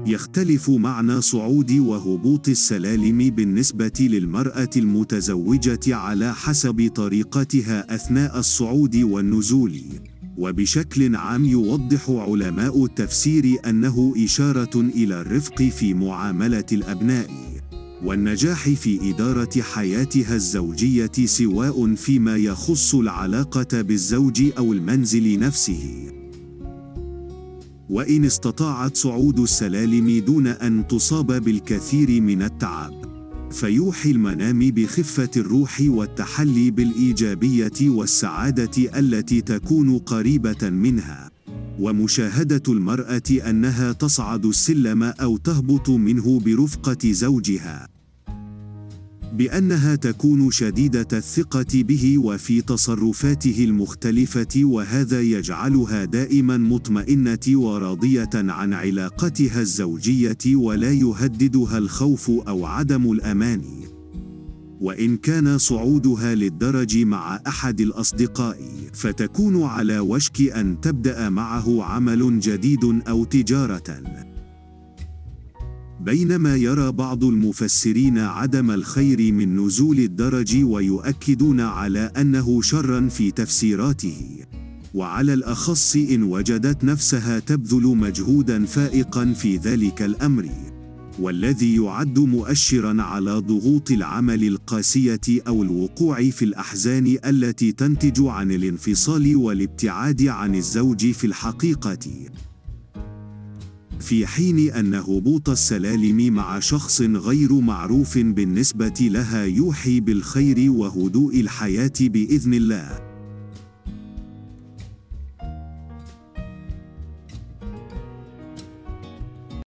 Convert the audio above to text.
يختلف معنى صعود وهبوط السلالم بالنسبة للمرأة المتزوجة على حسب طريقتها أثناء الصعود والنزول، وبشكل عام يوضح علماء التفسير أنه إشارة إلى الرفق في معاملة الأبناء، والنجاح في إدارة حياتها الزوجية سواء فيما يخص العلاقة بالزوج أو المنزل نفسه. وإن استطاعت صعود السلالم دون أن تصاب بالكثير من التعب، فيوحي المنام بخفة الروح والتحلي بالإيجابية والسعادة التي تكون قريبة منها، ومشاهدة المرأة أنها تصعد السلم أو تهبط منه برفقة زوجها، بأنها تكون شديدة الثقة به وفي تصرفاته المختلفة، وهذا يجعلها دائما مطمئنة وراضية عن علاقتها الزوجية ولا يهددها الخوف أو عدم الأمان. وإن كان صعودها للدرج مع أحد الأصدقاء، فتكون على وشك أن تبدأ معه عمل جديد أو تجارة. بينما يرى بعض المفسرين عدم الخير من نزول الدرج ويؤكدون على أنه شر في تفسيراته، وعلى الأخص إن وجدت نفسها تبذل مجهودا فائقا في ذلك الأمر، والذي يعد مؤشرا على ضغوط العمل القاسية أو الوقوع في الأحزان التي تنتج عن الانفصال والابتعاد عن الزوج في الحقيقة. في حين أن هبوط السلالم مع شخص غير معروف بالنسبة لها يوحي بالخير وهدوء الحياة بإذن الله.